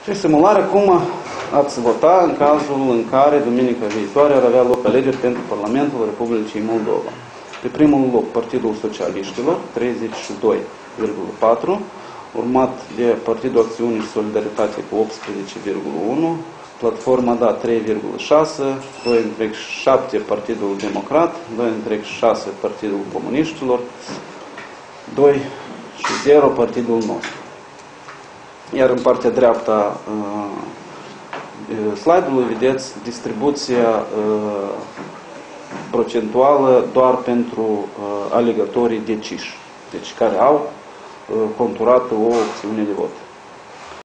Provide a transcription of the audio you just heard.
Și simularea cum ați vota în cazul în care duminica viitoare ar avea loc alegeri pentru Parlamentul Republicii Moldova. Pe primul loc Partidul Socialiștilor, 32,4, urmat de Partidul Acțiune și Solidaritate cu 18,1, Platforma Da 3,6, 2,7 Partidul Democrat, 2,6 Partidul Comuniștilor, 2,0 Partidul nostru. Iar în partea dreaptă a slide-ului vedeți distribuția procentuală doar pentru alegătorii deciși, deci care au conturat o opțiune de vot.